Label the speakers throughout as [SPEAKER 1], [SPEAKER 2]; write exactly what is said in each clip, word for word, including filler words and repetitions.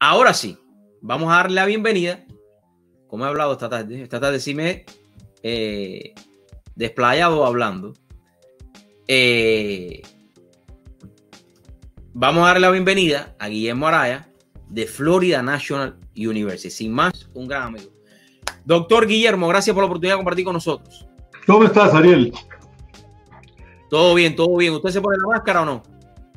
[SPEAKER 1] Ahora sí, vamos a darle la bienvenida. Como he hablado esta tarde, esta tarde sí me he eh, desplayado hablando. Eh, vamos a darle la bienvenida a Guillermo Araya de Florida National University. Sin más, un gran amigo. Doctor Guillermo, gracias por la oportunidad de compartir con nosotros.
[SPEAKER 2] ¿Cómo estás, Ariel?
[SPEAKER 1] Todo bien, todo bien. ¿Usted se pone la máscara o no?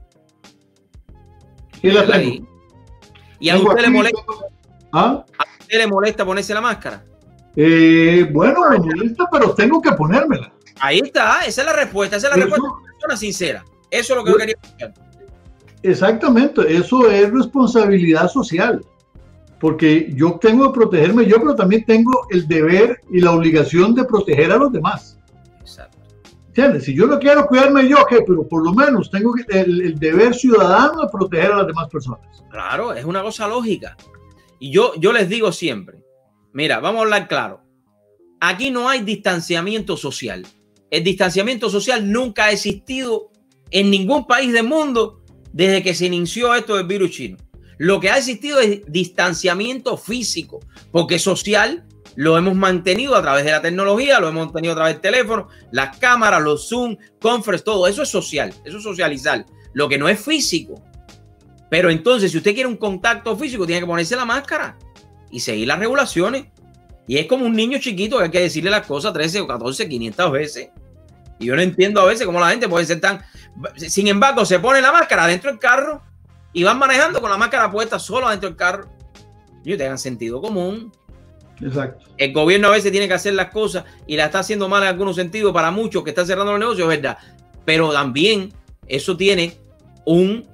[SPEAKER 2] Sí, la tengo.
[SPEAKER 1] ¿Y a usted, le molesta,
[SPEAKER 2] ¿Ah?
[SPEAKER 1] a usted le molesta ponerse la máscara?
[SPEAKER 2] Eh, bueno, me molesta, pero tengo que ponérmela.
[SPEAKER 1] Ahí está, esa es la respuesta, esa es la
[SPEAKER 2] Eso,
[SPEAKER 1] respuesta de una persona sincera. Eso es lo que yo quería escuchar.
[SPEAKER 2] Exactamente, eso es responsabilidad social, porque yo tengo que protegerme yo, pero también tengo el deber y la obligación de proteger a los demás.
[SPEAKER 1] Exacto.
[SPEAKER 2] ¿Entiendes? Si yo no quiero cuidarme yo, ¿qué? Pero por lo menos tengo el, el deber ciudadano de proteger a las demás personas.
[SPEAKER 1] Claro, es una cosa lógica. Y yo, yo les digo siempre, mira, vamos a hablar claro. Aquí no hay distanciamiento social. El distanciamiento social nunca ha existido en ningún país del mundo desde que se inició esto del virus chino. Lo que ha existido es distanciamiento físico, porque social lo hemos mantenido a través de la tecnología, lo hemos mantenido a través del teléfono, las cámaras, los Zoom, conference, todo eso es social, eso es socializar. Lo que no es físico. Pero entonces, si usted quiere un contacto físico, tiene que ponerse la máscara y seguir las regulaciones. Y es como un niño chiquito que hay que decirle las cosas trece o catorce, quinientas veces. Y yo no entiendo a veces cómo la gente puede ser tan... Sin embargo, se pone la máscara dentro del carro y van manejando con la máscara puesta solo dentro del carro. Y tengan sentido común.
[SPEAKER 2] Exacto.
[SPEAKER 1] El gobierno a veces tiene que hacer las cosas y la está haciendo mal en algunos sentidos para muchos que están cerrando los negocios, es verdad. Pero también eso tiene un...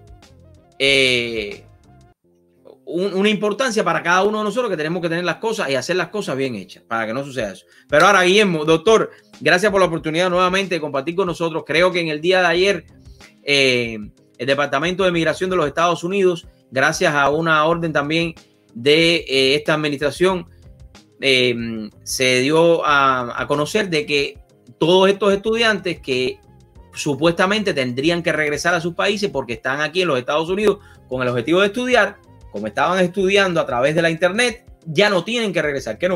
[SPEAKER 1] Eh, un, una importancia para cada uno de nosotros, que tenemos que tener las cosas y hacer las cosas bien hechas para que no suceda eso. Pero ahora, Guillermo, doctor, gracias por la oportunidad nuevamente de compartir con nosotros. Creo que en el día de ayer eh, el Departamento de Migración de los Estados Unidos, gracias a una orden también de eh, esta administración, eh, se dio a, a conocer de que todos estos estudiantes que supuestamente tendrían que regresar a sus países porque están aquí en los Estados Unidos con el objetivo de estudiar, como estaban estudiando a través de la internet, ya no tienen que regresar, ¿qué no?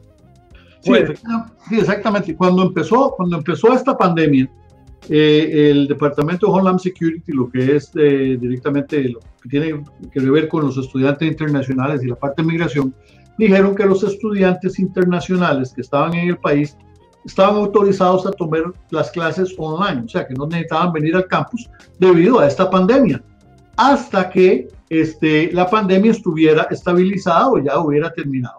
[SPEAKER 2] Sí, sí, exactamente. Cuando empezó, cuando empezó esta pandemia, eh, el Departamento de Homeland Security, lo que es eh, directamente lo que tiene que ver con los estudiantes internacionales y la parte de migración, dijeron que los estudiantes internacionales que estaban en el país estaban autorizados a tomar las clases online, o sea que no necesitaban venir al campus debido a esta pandemia, hasta que este, la pandemia estuviera estabilizada o ya hubiera terminado.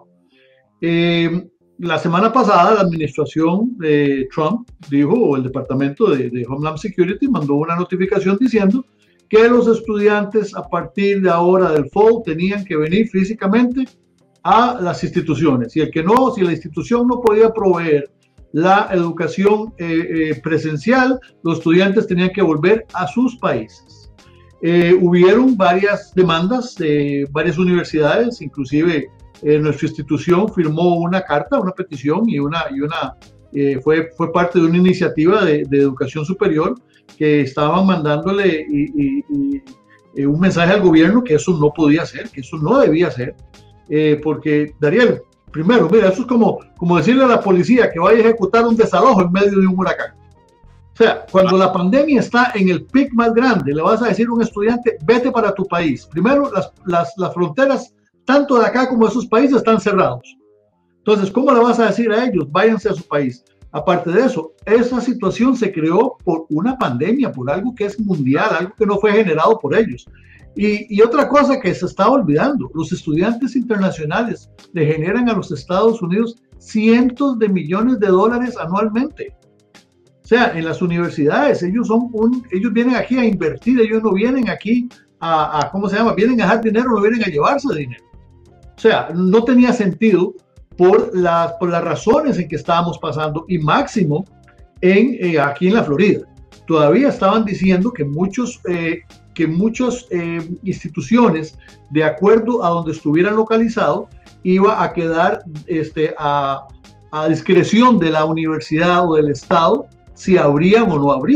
[SPEAKER 2] Eh, la semana pasada la administración de Trump dijo, o el Departamento de, de Homeland Security mandó una notificación diciendo que los estudiantes a partir de ahora del fall tenían que venir físicamente a las instituciones, y el que no, si la institución no podía proveer la educación eh, eh, presencial, los estudiantes tenían que volver a sus países. Eh, hubieron varias demandas de varias universidades, inclusive eh, nuestra institución firmó una carta, una petición y una, y una eh, fue, fue parte de una iniciativa de, de educación superior que estaban mandándole y, y, y, y un mensaje al gobierno que eso no podía ser, que eso no debía ser, eh, porque, Dariel, primero, mira, eso es como, como decirle a la policía que vaya a ejecutar un desalojo en medio de un huracán. O sea, cuando la pandemia está en el pic más grande, le vas a decir a un estudiante, vete para tu país. Primero, las, las, las fronteras, tanto de acá como de esos países, están cerrados. Entonces, ¿cómo le vas a decir a ellos, váyanse a su país? Aparte de eso, esa situación se creó por una pandemia, por algo que es mundial, algo que no fue generado por ellos. Y, y otra cosa que se está olvidando, los estudiantes internacionales le generan a los Estados Unidos cientos de millones de dólares anualmente. O sea, en las universidades, ellos, son un, ellos vienen aquí a invertir, ellos no vienen aquí a, a, ¿cómo se llama? Vienen a dejar dinero, no vienen a llevarse dinero. O sea, no tenía sentido por las, por las razones en que estábamos pasando, y máximo en, eh, aquí en la Florida. Todavía estaban diciendo que muchos... Eh, que muchas eh, instituciones, de acuerdo a donde estuvieran localizados, iba a quedar este, a, a discreción de la universidad o del estado si abrían o no abrían.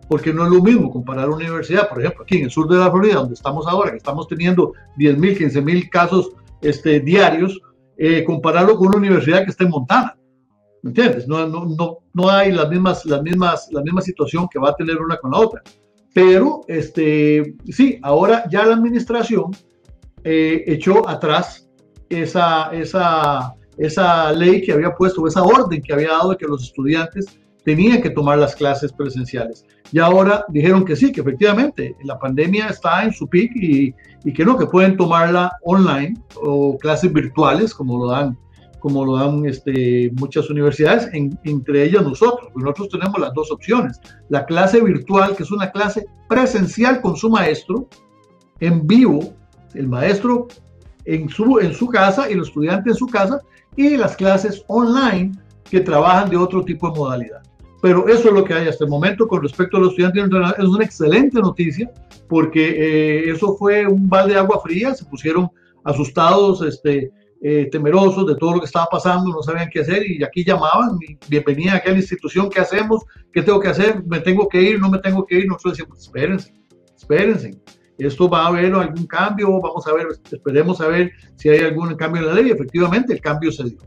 [SPEAKER 2] porque no es lo mismo comparar una universidad, por ejemplo, aquí en el sur de la Florida, donde estamos ahora, que estamos teniendo diez mil, quince mil casos este, diarios, eh, compararlo con una universidad que está en Montana. ¿Me entiendes? No, no, no, no hay las mismas, las mismas, la misma situación que va a tener una con la otra. Pero, este, sí, ahora ya la administración eh, echó atrás esa, esa, esa ley que había puesto, esa orden que había dado de que los estudiantes tenían que tomar las clases presenciales. Y ahora dijeron que sí, que efectivamente la pandemia está en su pic y, y que no, que pueden tomarla online o clases virtuales, como lo dan como lo dan este, muchas universidades, en, entre ellas nosotros. Nosotros tenemos las dos opciones. La clase virtual, que es una clase presencial con su maestro, en vivo, el maestro en su, en su casa y el estudiante en su casa, y las clases online que trabajan de otro tipo de modalidad. Pero eso es lo que hay hasta el momento con respecto a los estudiantes. Es una excelente noticia, porque eh, eso fue un balde de agua fría, se pusieron asustados, este, Eh, temerosos de todo lo que estaba pasando, no sabían qué hacer y aquí llamaban, y bienvenida a aquella institución, ¿qué hacemos? ¿Qué tengo que hacer? ¿Me tengo que ir? ¿No me tengo que ir? Nosotros decíamos, espérense, espérense, esto va a haber algún cambio, vamos a ver, esperemos a ver si hay algún cambio en la ley. Efectivamente, el cambio se dio.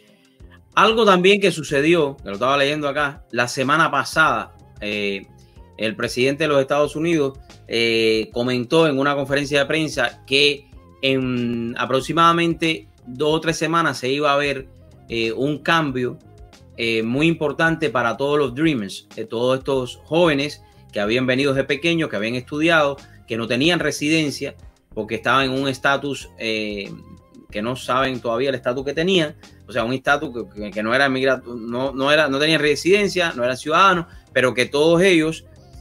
[SPEAKER 1] Algo también que sucedió, que lo estaba leyendo acá, la semana pasada, eh, el presidente de los Estados Unidos eh, comentó en una conferencia de prensa que en aproximadamente dos o tres semanas se iba a ver eh, un cambio eh, muy importante para todos los Dreamers, de todos estos jóvenes que habían venido desde pequeños, que habían estudiado, que no tenían residencia porque estaban en un estatus eh, que no saben todavía el estatus que tenían, o sea, un estatus que, que no era migratorio, no, no, era, no tenían residencia, no eran ciudadanos, pero que todos ellos,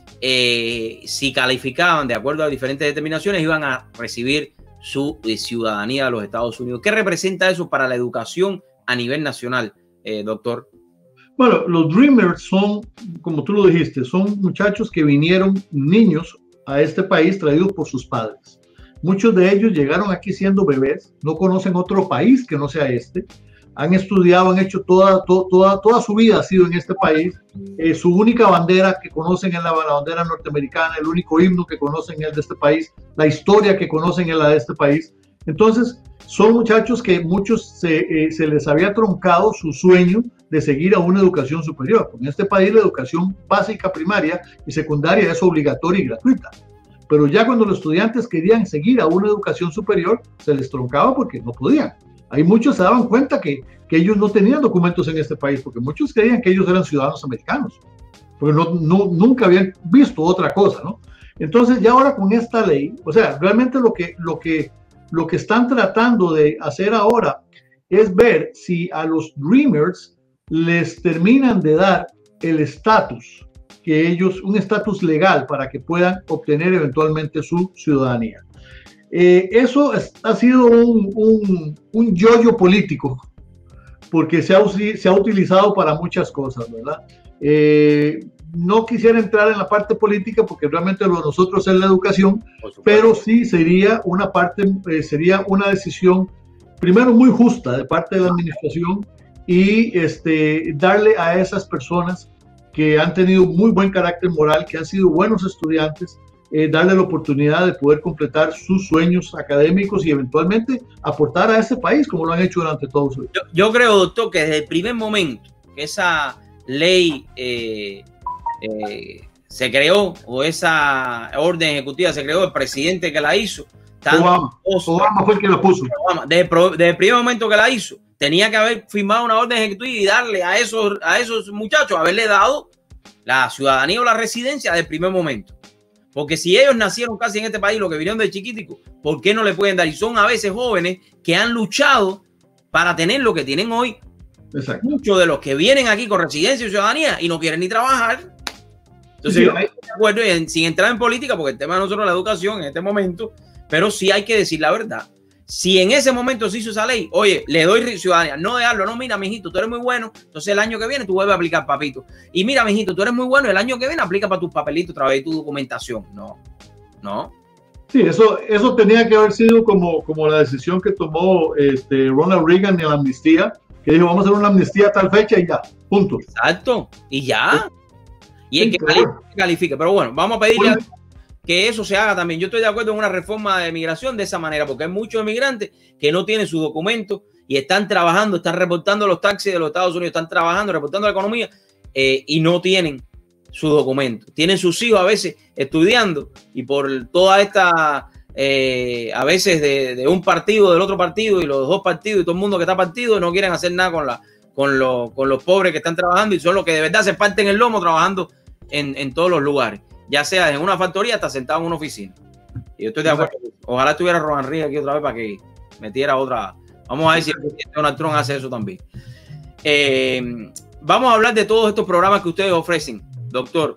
[SPEAKER 1] eh, si calificaban de acuerdo a diferentes determinaciones, iban a recibir su ciudadanía de los Estados Unidos. ¿Qué representa eso para la educación a nivel nacional, eh, doctor?
[SPEAKER 2] Bueno, los Dreamers son, como tú lo dijiste, son muchachos que vinieron, niños, a este país traídos por sus padres. Muchos de ellos llegaron aquí siendo bebés, no conocen otro país que no sea este, han estudiado, han hecho toda, to, toda, toda su vida ha sido en este país. Eh, su única bandera que conocen es la, la bandera norteamericana, el único himno que conocen es el de este país, la historia que conocen es la de este país. Entonces, son muchachos que muchos se, eh, se les había truncado su sueño de seguir a una educación superior. En este país la educación básica, primaria y secundaria es obligatoria y gratuita. Pero ya cuando los estudiantes querían seguir a una educación superior, se les truncaba porque no podían. Hay muchos se daban cuenta que, que ellos no tenían documentos en este país, porque muchos creían que ellos eran ciudadanos americanos, porque no, no, nunca habían visto otra cosa, ¿no? Entonces ya ahora con esta ley, o sea, realmente lo que, lo que, lo que están tratando de hacer ahora es ver si a los Dreamers les terminan de dar el estatus, que ellos, un estatus legal para que puedan obtener eventualmente su ciudadanía. Eh, eso es, ha sido un, un, un yoyo político, porque se ha, se ha utilizado para muchas cosas, ¿verdad? Eh, no quisiera entrar en la parte política porque realmente lo de nosotros es la educación, pero sí sería una parte, eh, sería una decisión, primero muy justa de parte de la administración y este, darle a esas personas que han tenido muy buen carácter moral, que han sido buenos estudiantes, Eh, darle la oportunidad de poder completar sus sueños académicos y eventualmente aportar a este país como lo han hecho durante todos su vida.
[SPEAKER 1] Yo, yo creo, doctor, que desde el primer momento que esa ley eh, eh, se creó o esa orden ejecutiva se creó, el presidente que la hizo,
[SPEAKER 2] Obama, Obama fue el que la puso.
[SPEAKER 1] Obama, desde, desde el primer momento que la hizo, tenía que haber firmado una orden ejecutiva y darle a esos, a esos muchachos, haberle dado la ciudadanía o la residencia desde el primer momento. Porque si ellos nacieron casi en este país, los que vinieron de chiquitico, ¿por qué no le pueden dar? Y son a veces jóvenes que han luchado para tener lo que tienen hoy.
[SPEAKER 2] Exacto.
[SPEAKER 1] Muchos de los que vienen aquí con residencia y ciudadanía y no quieren ni trabajar. Entonces, sí, yo estoy de acuerdo, en, sin entrar en política, porque el tema de nosotros es la educación en este momento, pero sí hay que decir la verdad. Si en ese momento se hizo esa ley, oye, le doy ciudadanía, no dejarlo, no, mira, mijito, tú eres muy bueno, entonces el año que viene tú vuelves a aplicar, papito. Y mira, mijito, tú eres muy bueno, el año que viene aplica para tus papelitos, otra vez tu documentación. No, no.
[SPEAKER 2] Sí, eso, eso tenía que haber sido como, como la decisión que tomó este, Ronald Reagan en la amnistía, que dijo, vamos a hacer una amnistía a tal fecha y ya, punto.
[SPEAKER 1] Exacto, y ya. Y el que califique, califique. Pero bueno, vamos a pedirle a que eso se haga también. Yo estoy de acuerdo en una reforma de migración de esa manera, porque hay muchos inmigrantes que no tienen sus documentos y están trabajando, están reportando los taxis de los Estados Unidos, están trabajando, reportando la economía eh, y no tienen sus documentos. Tienen sus hijos a veces estudiando y por toda esta, eh, a veces de, de un partido, del otro partido y los dos partidos y todo el mundo que está partido no quieren hacer nada con, la, con, lo, con los pobres que están trabajando y son los que de verdad se parten el lomo trabajando en, en todos los lugares. Ya sea en una factoría hasta sentado en una oficina. Y yo estoy de acuerdo. Ojalá estuviera Ron Henry aquí otra vez para que metiera otra. Vamos a ver si Donald Trump hace eso también. Eh, vamos a hablar de todos estos programas que ustedes ofrecen, doctor.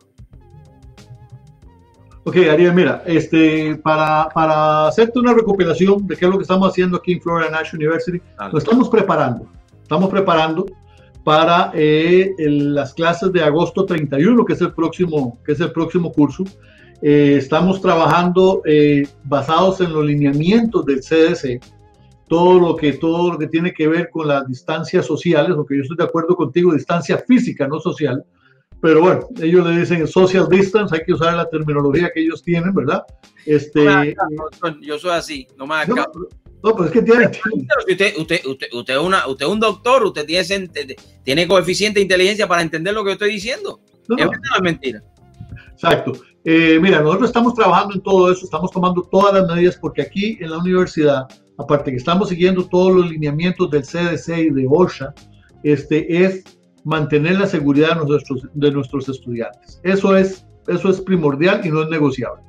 [SPEAKER 2] Ok, Ariel, mira, este, para, para hacerte una recopilación de qué es lo que estamos haciendo aquí en Florida National University, vale. Lo estamos preparando. Estamos preparando para eh, el, las clases de agosto treinta y uno, que es el próximo, que es el próximo curso. Eh, estamos trabajando eh, basados en los lineamientos del C D C, todo lo que todo lo que tiene que ver con las distancias sociales, porque yo estoy de acuerdo contigo, distancia física, no social, pero bueno, ellos le dicen social distance, hay que usar la terminología que ellos tienen, ¿verdad? Este,
[SPEAKER 1] no me hagas, yo soy así, no me hagas caso.
[SPEAKER 2] No, pues es que tiene.
[SPEAKER 1] Usted, usted, usted, usted, es una, usted es un doctor, usted tiene, tiene coeficiente de inteligencia para entender lo que yo estoy diciendo. No, es verdad, es mentira.
[SPEAKER 2] Exacto. Eh, mira, nosotros estamos trabajando en todo eso, estamos tomando todas las medidas porque aquí en la universidad, aparte que estamos siguiendo todos los lineamientos del C D C y de OSHA, este, es mantener la seguridad de nuestros, de nuestros estudiantes. Eso es, eso es primordial y no es negociable.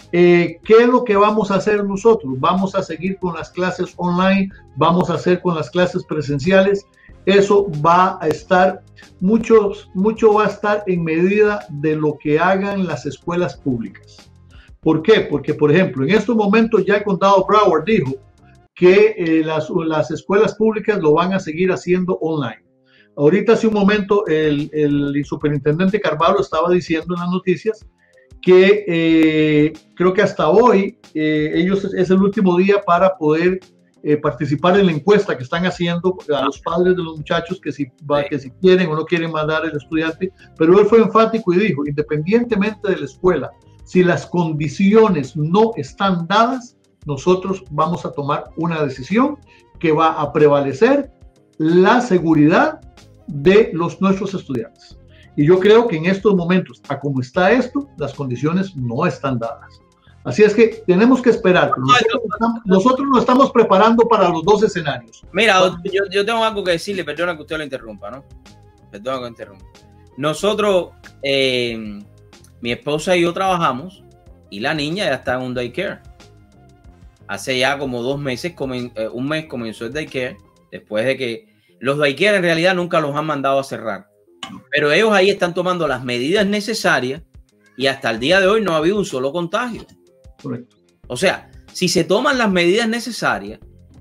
[SPEAKER 2] Eh, ¿Qué es lo que vamos a hacer nosotros? Vamos a seguir con las clases online, vamos a hacer con las clases presenciales. Eso va a estar, mucho, mucho va a estar en medida de lo que hagan las escuelas públicas. ¿Por qué? Porque, por ejemplo, en estos momentos ya el condado Broward dijo que eh, las, las escuelas públicas lo van a seguir haciendo online. Ahorita hace un momento el, el superintendente Carvalho estaba diciendo en las noticias que eh, creo que hasta hoy eh, ellos es el último día para poder eh, participar en la encuesta que están haciendo a los padres de los muchachos que si, va, que si quieren o no quieren mandar al estudiante, pero él fue enfático y dijo, independientemente de la escuela, si las condiciones no están dadas, nosotros vamos a tomar una decisión que va a prevalecer la seguridad de los, nuestros estudiantes. Y yo creo que en estos momentos, a como está esto, las condiciones no están dadas. Así es que tenemos que esperar. Nosotros, estamos, nosotros nos estamos preparando para los dos escenarios.
[SPEAKER 1] Mira, yo, yo tengo algo que decirle, perdona que usted lo interrumpa, ¿no? Perdona que lo interrumpa. Nosotros, eh, mi esposa y yo trabajamos y la niña ya está en un daycare. Hace ya como dos meses, eh, un mes comenzó el daycare, después de que los daycare en realidad nunca los han mandado a cerrar. Pero ellos ahí están tomando las medidas necesarias y hasta el día de hoy no ha habido un solo contagio.
[SPEAKER 2] Correcto.
[SPEAKER 1] O sea, si se toman las medidas necesarias,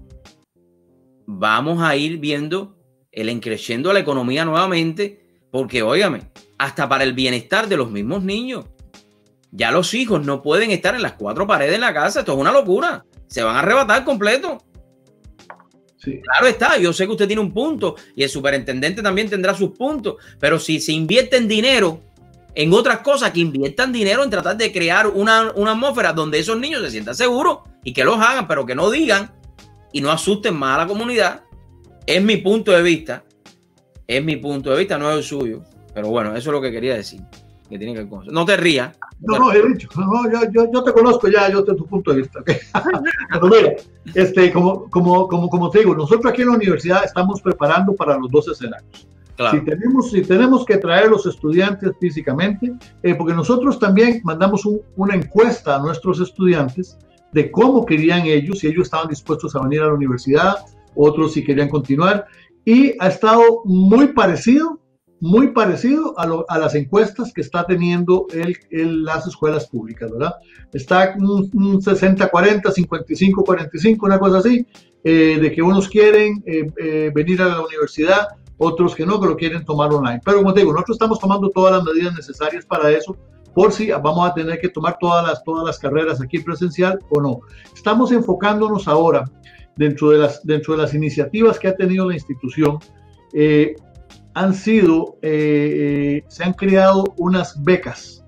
[SPEAKER 1] vamos a ir viendo el encreciendo de la economía nuevamente, porque, óigame, hasta para el bienestar de los mismos niños. Ya los hijos no pueden estar en las cuatro paredes de la casa. Esto es una locura. Se van a arrebatar completo. Sí. Claro está, yo sé que usted tiene un punto y el superintendente también tendrá sus puntos, pero si se invierte en dinero en otras cosas, que inviertan dinero en tratar de crear una, una atmósfera donde esos niños se sientan seguros y que los hagan, pero que no digan y no asusten más a la comunidad. Es mi punto de vista, es mi punto de vista, no es el suyo, pero bueno, eso es lo que quería decir. Que tiene que ver con eso. No te rías.
[SPEAKER 2] No, no, he dicho, no, yo, yo, yo te conozco ya, yo tengo tu punto de vista. ¿Okay? Pero mira, este, como, como, como, como te digo, nosotros aquí en la universidad estamos preparando para los dos escenarios. Claro. Si, tenemos, si tenemos que traer a los estudiantes físicamente, eh, porque nosotros también mandamos un, una encuesta a nuestros estudiantes de cómo querían ellos, si ellos estaban dispuestos a venir a la universidad, otros si querían continuar, y ha estado muy parecido muy parecido a, lo, a las encuestas que está teniendo el, el, las escuelas públicas, ¿verdad? Está un, un sesenta cuarenta, cincuenta y cinco cuarenta y cinco, una cosa así, eh, de que unos quieren eh, eh, venir a la universidad, otros que no, que lo quieren tomar online. Pero como te digo, nosotros estamos tomando todas las medidas necesarias para eso, por si vamos a tener que tomar todas las, todas las carreras aquí presencial o no. Estamos enfocándonos ahora dentro de las, dentro de las iniciativas que ha tenido la institución, eh, han sido, eh, se han creado unas becas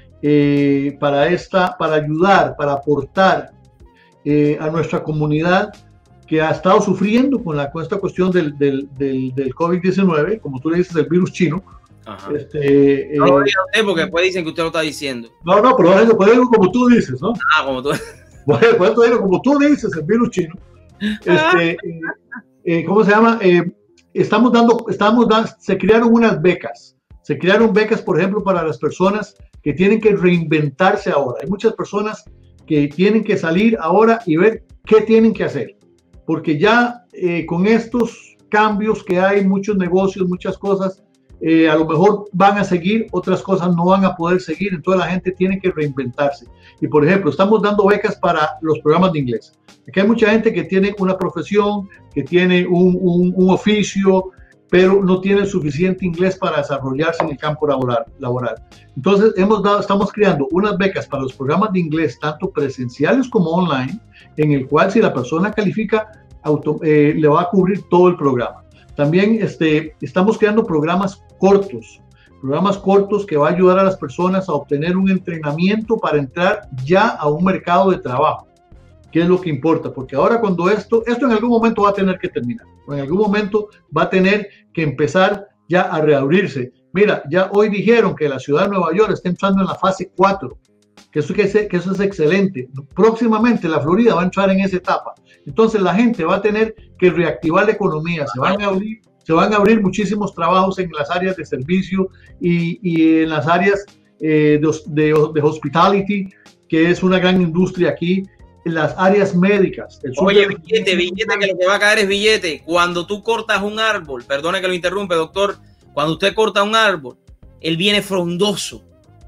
[SPEAKER 2] eh, para, esta, para ayudar, para aportar eh, a nuestra comunidad que ha estado sufriendo con, la, con esta cuestión del, del, del, del COVID diecinueve, como tú le dices, el virus chino.
[SPEAKER 1] Ajá.
[SPEAKER 2] Este,
[SPEAKER 1] no lo
[SPEAKER 2] eh,
[SPEAKER 1] diga usted porque después dicen que usted lo está diciendo.
[SPEAKER 2] No, no, pero eso puede decirlo como tú dices, ¿no?
[SPEAKER 1] Ah, como tú.
[SPEAKER 2] Puedes decirlo como tú dices, el virus chino. Este, eh, eh, ¿Cómo se llama? Eh, estamos dando, estamos dando, se crearon unas becas. Se crearon becas, por ejemplo, para las personas que tienen que reinventarse ahora. Hay muchas personas que tienen que salir ahora y ver qué tienen que hacer. Porque ya eh, con estos cambios que hay, muchos negocios, muchas cosas, eh, a lo mejor van a seguir, otras cosas no van a poder seguir, entonces la gente tiene que reinventarse. Y por ejemplo, estamos dando becas para los programas de inglés. Aquí hay mucha gente que tiene una profesión, que tiene un, un, un oficio, pero no tiene suficiente inglés para desarrollarse en el campo laboral. laboral. Entonces, hemos dado, estamos creando unas becas para los programas de inglés, tanto presenciales como online, en el cual si la persona califica, auto, eh, le va a cubrir todo el programa. También este, estamos creando programas cortos, programas cortos que va a ayudar a las personas a obtener un entrenamiento para entrar ya a un mercado de trabajo, que es lo que importa, porque ahora cuando esto, esto en algún momento va a tener que terminar, o en algún momento va a tener que empezar ya a reabrirse. Mira, ya hoy dijeron que la ciudad de Nueva York está entrando en la fase cuatro, que eso, que, es, que eso es excelente. Próximamente la Florida va a entrar en esa etapa. Entonces la gente va a tener que reactivar la economía, se van a abrir, se van a abrir muchísimos trabajos en las áreas de servicio y, y en las áreas eh, de, de, de hospitality, que es una gran industria aquí, en las áreas médicas. El
[SPEAKER 1] Oye, de... billete, billete, que lo que va a caer es billete. Cuando tú cortas un árbol, perdone que lo interrumpe, doctor, cuando usted corta un árbol, él viene frondoso,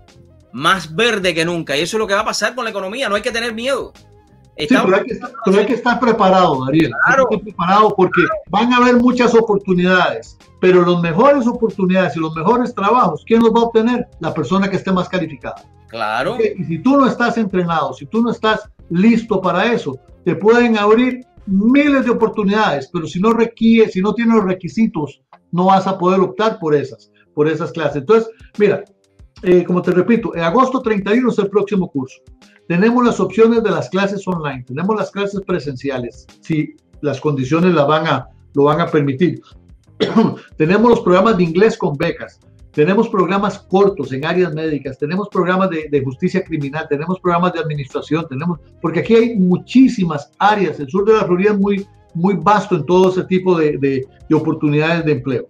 [SPEAKER 1] más verde que nunca, y eso es lo que va a pasar con la economía, no hay que tener miedo.
[SPEAKER 2] Sí, pero, hay que estar, pero hay que estar preparado, Dariel.
[SPEAKER 1] Claro.
[SPEAKER 2] Hay que estar preparado porque claro. Van a haber muchas oportunidades, pero las mejores oportunidades y los mejores trabajos, ¿quién los va a obtener? La persona que esté más calificada.
[SPEAKER 1] Claro.
[SPEAKER 2] Okay. Y si tú no estás entrenado, si tú no estás listo para eso, te pueden abrir miles de oportunidades, pero si no requiere, si no tienes los requisitos, no vas a poder optar por esas, por esas clases. Entonces, mira, eh, como te repito, en agosto treinta y uno es el próximo curso. Tenemos las opciones de las clases online, tenemos las clases presenciales, si las condiciones la van a, lo van a permitir. Tenemos los programas de inglés con becas, tenemos programas cortos en áreas médicas, tenemos programas de, de justicia criminal, tenemos programas de administración, tenemos, porque aquí hay muchísimas áreas, el sur de la Florida es muy, muy vasto en todo ese tipo de, de, de oportunidades de empleo.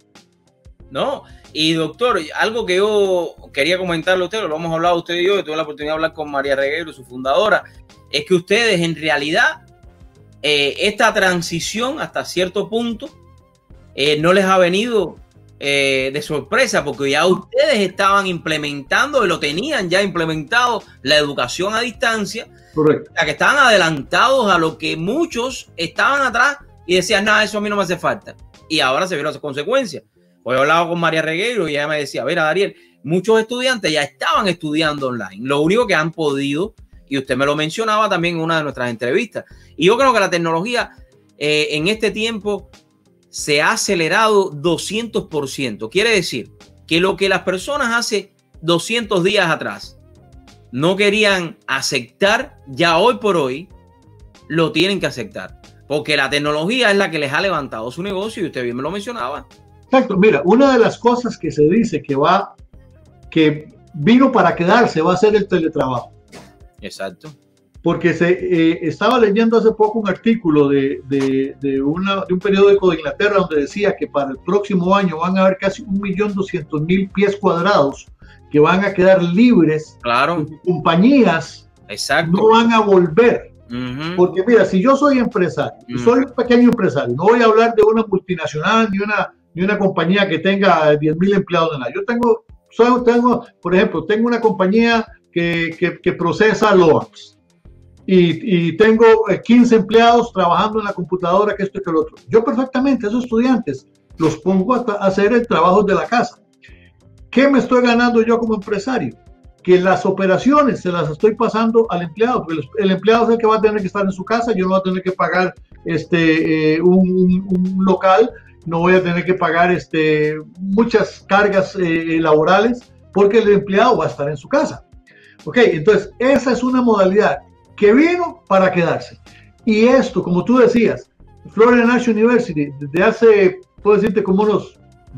[SPEAKER 1] No, y doctor, algo que yo quería comentarle a usted, lo hemos hablado usted y yo, que tuve la oportunidad de hablar con María Regueiro, su fundadora, es que ustedes en realidad, eh, esta transición hasta cierto punto, eh, no les ha venido eh, de sorpresa, porque ya ustedes estaban implementando, y lo tenían ya implementado, la educación a distancia.
[SPEAKER 2] Correcto.
[SPEAKER 1] O sea, que estaban adelantados a lo que muchos estaban atrás y decían, nada, eso a mí no me hace falta. Y ahora se vieron las consecuencias. Hoy he hablado con María Regueiro y ella me decía, mira, Dariel, muchos estudiantes ya estaban estudiando online. Lo único que han podido, y usted me lo mencionaba también en una de nuestras entrevistas, y yo creo que la tecnología eh, en este tiempo se ha acelerado doscientos por ciento. Quiere decir que lo que las personas hace doscientos días atrás no querían aceptar, ya hoy por hoy lo tienen que aceptar. Porque la tecnología es la que les ha levantado su negocio y usted bien me lo mencionaba.
[SPEAKER 2] Exacto, mira, una de las cosas que se dice que va, que vino para quedarse va a ser el teletrabajo.
[SPEAKER 1] Exacto.
[SPEAKER 2] Porque se eh, estaba leyendo hace poco un artículo de, de, de, una, de un periódico de Inglaterra donde decía que para el próximo año van a haber casi un millón doscientos mil pies cuadrados que van a quedar libres.
[SPEAKER 1] Claro.
[SPEAKER 2] Compañías
[SPEAKER 1] Exacto.
[SPEAKER 2] no van a volver.
[SPEAKER 1] Uh-huh.
[SPEAKER 2] Porque mira, si yo soy empresario, uh-huh. soy un pequeño empresario, no voy a hablar de una multinacional ni una ni una compañía que tenga diez mil empleados en la. Yo tengo, soy, tengo, por ejemplo, tengo una compañía que, que, que procesa loans y, y tengo quince empleados trabajando en la computadora, que esto y que lo otro. Yo perfectamente, esos estudiantes, los pongo a, a hacer el trabajo de la casa. ¿Qué me estoy ganando yo como empresario? Que las operaciones se las estoy pasando al empleado, porque el empleado es el que va a tener que estar en su casa, yo no voy a tener que pagar este, eh, un, un, un local. no voy a tener que pagar este, muchas cargas eh, laborales porque el empleado va a estar en su casa. Ok, entonces esa es una modalidad que vino para quedarse. Y esto, como tú decías, Florida National University, desde hace, puedo decirte, como unos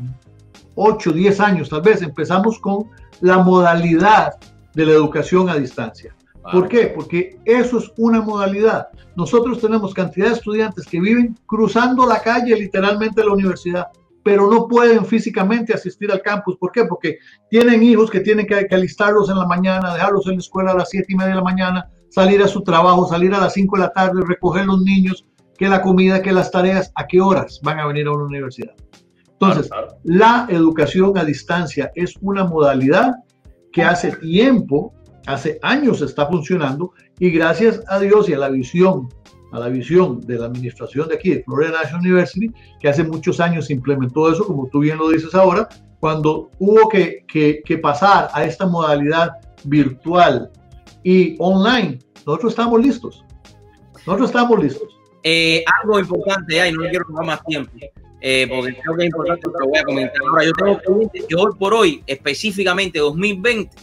[SPEAKER 2] ocho, diez años tal vez, empezamos con la modalidad de la educación a distancia. ¿Por qué? Porque eso es una modalidad. Nosotros tenemos cantidad de estudiantes que viven cruzando la calle literalmente de la universidad, pero no pueden físicamente asistir al campus. ¿Por qué? Porque tienen hijos que tienen que, que alistarlos en la mañana, dejarlos en la escuela a las siete y media de la mañana, salir a su trabajo, salir a las cinco de la tarde, recoger los niños, que la comida, que las tareas, ¿a qué horas van a venir a una universidad? Entonces, claro, claro. La educación a distancia es una modalidad que hace tiempo, hace años está funcionando, y gracias a Dios y a la visión, a la visión de la administración de aquí, de Florida National University, que hace muchos años implementó eso, como tú bien lo dices ahora, cuando hubo que, que, que pasar a esta modalidad virtual y online, nosotros estamos listos. Nosotros estamos listos.
[SPEAKER 1] Eh, algo importante, ya, y no quiero tomar más tiempo, eh, porque creo que es importante, lo voy a comentar. Ahora, yo tengo clientes que hoy por hoy, específicamente dos mil veinte,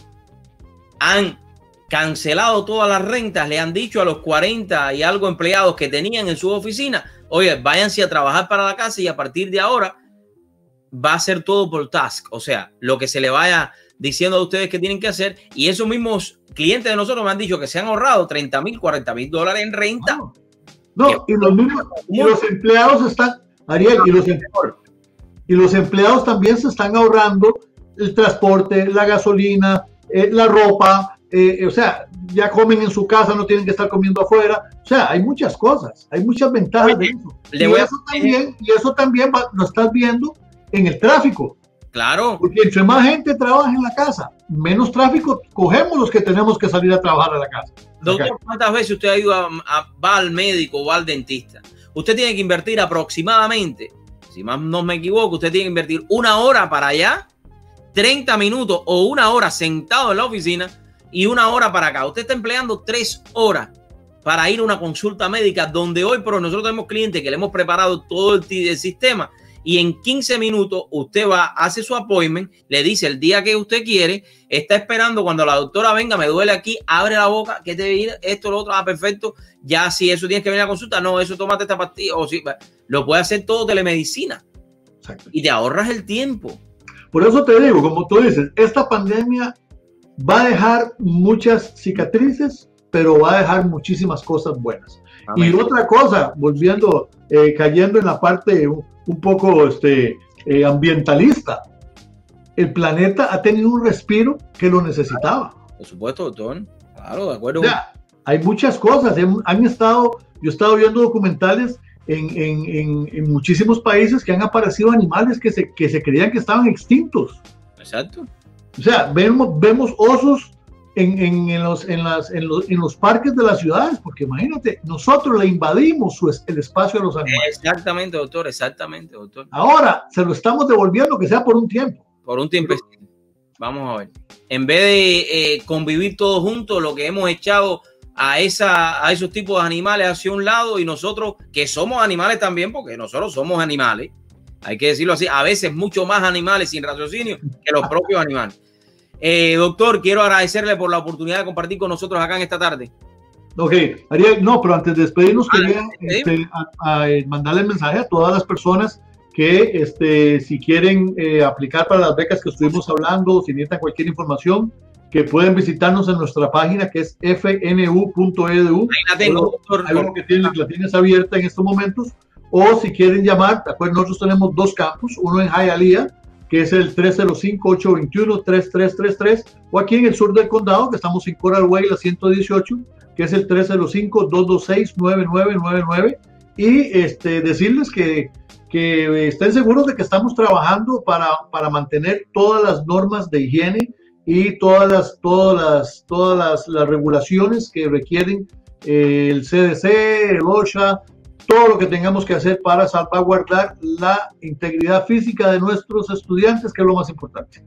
[SPEAKER 1] han cancelado todas las rentas, le han dicho a los cuarenta y algo empleados que tenían en su oficina, oye, váyanse a trabajar para la casa y a partir de ahora va a ser todo por task, o sea, lo que se le vaya diciendo a ustedes que tienen que hacer, y esos mismos clientes de nosotros me han dicho que se han ahorrado treinta mil, cuarenta mil dólares en renta.
[SPEAKER 2] No, no y, los mismos, y los empleados están, Ariel, y los, y los empleados también se están ahorrando el transporte, la gasolina, eh, la ropa, eh, o sea, ya comen en su casa, no tienen que estar comiendo afuera, o sea, hay muchas cosas, hay muchas ventajas de eso. Y eso, también, y eso también va, lo estás viendo en el tráfico.
[SPEAKER 1] Claro.
[SPEAKER 2] Porque entre más gente trabaja en la casa, menos tráfico cogemos los que tenemos que salir a trabajar a la casa.
[SPEAKER 1] Doctor, ¿cuántas veces usted ha ido a, a, va al médico o va al dentista? Usted tiene que invertir aproximadamente, si más no me equivoco, usted tiene que invertir una hora para allá, treinta minutos o una hora sentado en la oficina y una hora para acá. Usted está empleando tres horas para ir a una consulta médica donde hoy, pero nosotros tenemos clientes que le hemos preparado todo el, el sistema. Y en quince minutos usted va, hace su appointment, le dice el día que usted quiere, está esperando cuando la doctora venga, me duele aquí, abre la boca, ¿qué te viene? Esto, lo otro, ah, perfecto, ya si eso tienes que venir a consulta, no, eso tómate esta pastilla, o si, lo puede hacer todo telemedicina. Exacto. Y te ahorras el tiempo.
[SPEAKER 2] Por eso te digo, como tú dices, esta pandemia va a dejar muchas cicatrices, pero va a dejar muchísimas cosas buenas. Amén. Y otra cosa, volviendo, eh, cayendo en la parte un poco este, eh, ambientalista, el planeta ha tenido un respiro que lo necesitaba.
[SPEAKER 1] Por supuesto, doctor. Claro, de acuerdo.
[SPEAKER 2] O sea, hay muchas cosas. Han estado, yo he estado viendo documentales en, en, en, en muchísimos países que han aparecido animales que se, que se creían que estaban extintos.
[SPEAKER 1] Exacto.
[SPEAKER 2] O sea, vemos, vemos osos en, en, en, los, en, las, en, los, en los parques de las ciudades, porque imagínate, nosotros le invadimos su, el espacio a los animales.
[SPEAKER 1] Exactamente, doctor, exactamente, doctor.
[SPEAKER 2] Ahora se lo estamos devolviendo, que sea por un tiempo.
[SPEAKER 1] Por un tiempo. Pero, vamos a ver. En vez de eh, convivir todos juntos, lo que hemos echado a, esa, a esos tipos de animales hacia un lado, y nosotros, que somos animales también, porque nosotros somos animales, hay que decirlo así, a veces mucho más animales sin raciocinio que los propios animales. Eh, doctor, quiero agradecerle por la oportunidad de compartir con nosotros acá en esta tarde.
[SPEAKER 2] Ok, Ariel, no, pero antes de despedirnos, ah, quería este, a, a mandarle el mensaje a todas las personas que este, si quieren eh, aplicar para las becas que estuvimos hablando, si necesitan cualquier información, que pueden visitarnos en nuestra página que es f n u punto e d u.
[SPEAKER 1] Ahí la tengo, doctor.
[SPEAKER 2] Hay uno que tiene, la tienes abierta en estos momentos. O si quieren llamar, ¿de acuerdo? Nosotros tenemos dos campus, uno en Hialeah, que es el tres cero cinco, ocho dos uno, tres tres tres tres, o aquí en el sur del condado, que estamos en Coral Way, la ciento dieciocho, que es el tres cero cinco, dos dos seis, nueve nueve nueve nueve, y este, decirles que, que estén seguros de que estamos trabajando para, para mantener todas las normas de higiene y todas las, todas las, todas las, las regulaciones que requieren eh, el C D C, el OSHA, todo lo que tengamos que hacer para salvaguardar la integridad física de nuestros estudiantes, que es lo más importante.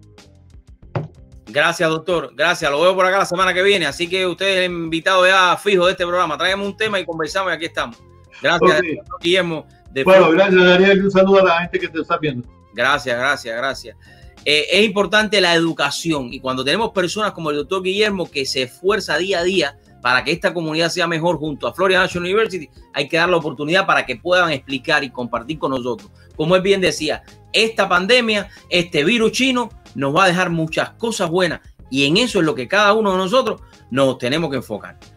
[SPEAKER 1] Gracias, doctor. Gracias. Lo veo por acá la semana que viene. Así que usted es invitado ya fijo de este programa. Tráigame un tema y conversamos y aquí estamos. Gracias, okay. Guillermo. de
[SPEAKER 2] bueno, gracias, Ariel. Un saludo a la gente que te está viendo.
[SPEAKER 1] Gracias, gracias, gracias. Eh, es importante la educación y cuando tenemos personas como el doctor Guillermo que se esfuerza día a día para que esta comunidad sea mejor junto a Florida National University, hay que dar la oportunidad para que puedan explicar y compartir con nosotros. Como él bien decía, esta pandemia, este virus chino nos va a dejar muchas cosas buenas y en eso es lo que cada uno de nosotros nos tenemos que enfocar.